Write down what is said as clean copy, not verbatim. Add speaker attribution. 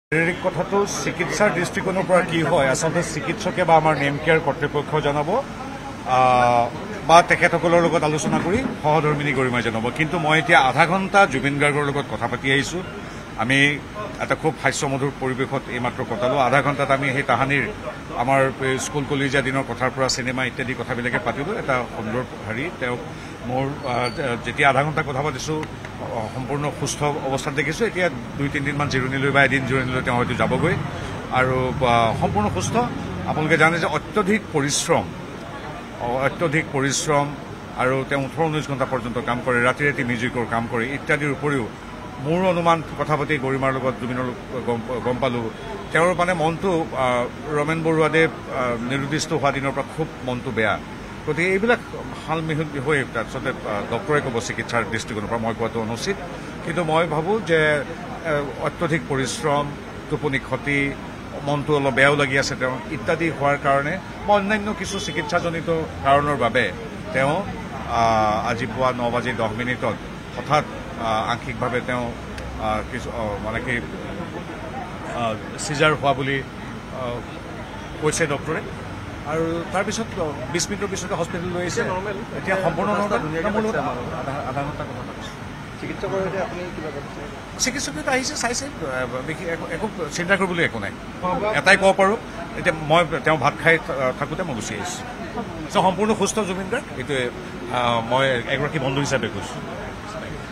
Speaker 1: শারীরিক কথাটো চিকিৎসাৰ দৃষ্টিকোণৰ পৰা কি হয় আচলতে চিকিৎসকে বা আমাৰ নেম কেয়াৰ কৰ্তৃপক্ষ জনাব বা তেখেতসকলৰ লগত আলোচনা কৰি সহধৰ্মিনী গৰিমাই জনাব কিন্তু মই এতিয়া আধা ঘণ্টা জুবিন গাৰ্গৰ লগত কথা পাতি আহিছোঁ আমি এটা খুব হাস্যমধুৰ পৰিৱেশত এইমাত্ৰ কটালোঁ আধা ঘণ্টাত আমি সেই তাহানিৰ আমাৰ স্কুল কলেজীয়া দিনৰ কথাৰ পৰা চিনেমা ইত্যাদি কথাবিলাকে পাতিলোঁ এটা সুন্দৰ হেৰি তেওঁক মোৰ যেতিয়া আধা ঘণ্টা কথা পাতিছোঁ সম্পূৰ্ণ সুস্থ অৱস্থাত দেখিছোঁ এতিয়া 2-3 দিনমান জিৰণি লৈ বা এদিন জিৰণি লৈ তেওঁ হয়তো যাবগৈ আৰু সম্পূৰ্ণ সুস্থ আপোনালোকে জানে যে অত্যধিক পৰিশ্ৰম আৰু তেওঁ 18-19 ঘণ্টা পৰ্যন্ত কাম কৰে ৰাতি ৰাতি মিউজিকৰ কাম কৰে ইত্যাদিৰ উপৰিও মোৰ অনুমান কথা পাতি গৰিমাৰ লগত জুবিনৰ গম পালোঁ তেওঁৰ মানে মনটো ৰমেন বৰুৱাদেৱ নিৰুদ্দিষ্ট হোৱা দিনৰ পৰা খুব মনটো বেয়া গতিকে এইবিলাক হাল মিহল হৈ আচলতে ডক্টৰে ক'ব চিকিৎসাৰ দৃষ্টিকোণৰ পৰা মই কোৱাটো অনুচিত কিন্তু মই ভাবোঁ যে অত্যধিক পৰিশ্ৰম টোপনি ক্ষতি মনটো অলপ বেয়াও লাগি আছে তেওঁ ইত্যাদি হোৱাৰ কাৰণে বা অন্যান্য কিছু চিকিৎসাজনিত কাৰণৰ বাবে তেওঁ আজি পুৱা 9:10 হঠাৎ আংশিকভাৱে তেওঁ কিছু মানে কি চিজাৰ হোৱা বুলি কৈছে ডক্টৰে আৰু তাৰপিছত 20 মিনিটৰ পিছতে হস্পিটেল লৈ আহিছে এতিয়া সম্পূৰ্ণ আধা ঘণ্টা কথা পাতিছোঁ চিকিৎসকে আহিছে চাইছে একো চিন্তা কৰিবলৈ একো নাই এটাই ক'ব পাৰোঁ এতিয়া মই তেওঁ ভাত খাই থাকোঁতে মই গুচি আহিছোঁ সম্পূৰ্ণ সুস্থ জুবিন গাৰ্গ এইটোৱে মই এগৰাকী বন্ধু হিচাপে কৈছোঁ